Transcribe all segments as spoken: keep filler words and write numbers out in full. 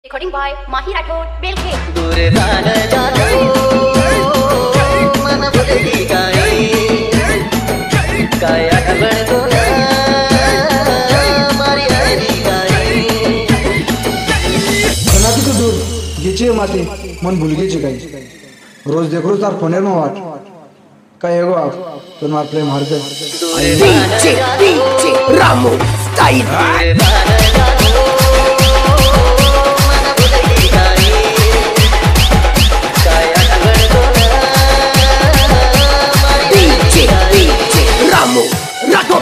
Recording by Mahi Rathod, Belkhe. दूर जान जानो मन बुद्धि गाए काया बन को ना मारी हरी गाए कनाती तो दूर गेचे माते मन भूल गेचे काही रोज देख रोज तार फोनेर में वाट काय एगो आप तो मार प्रेम हार दे DJ DJ Ramu style Ramu, Rathod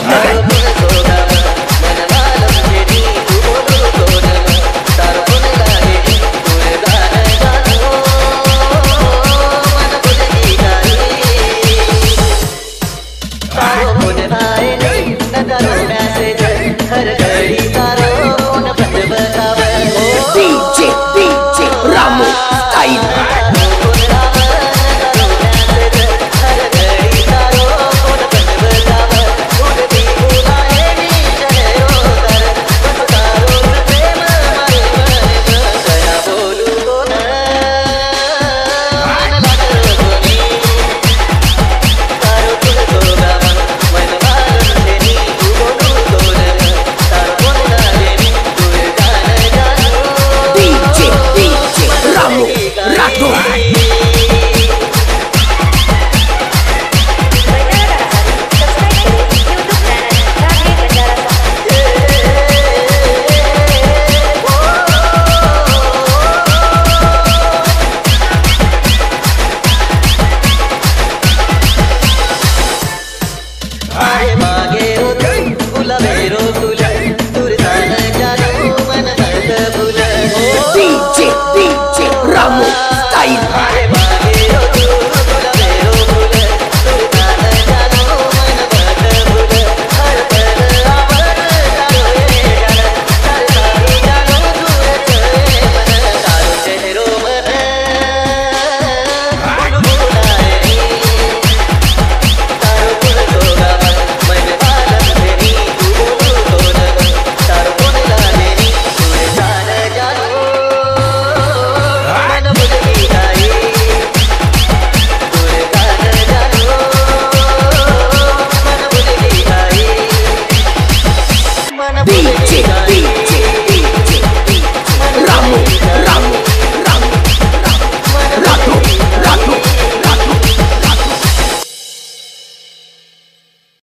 D J D J Ramu style. D J D J Ramu style. D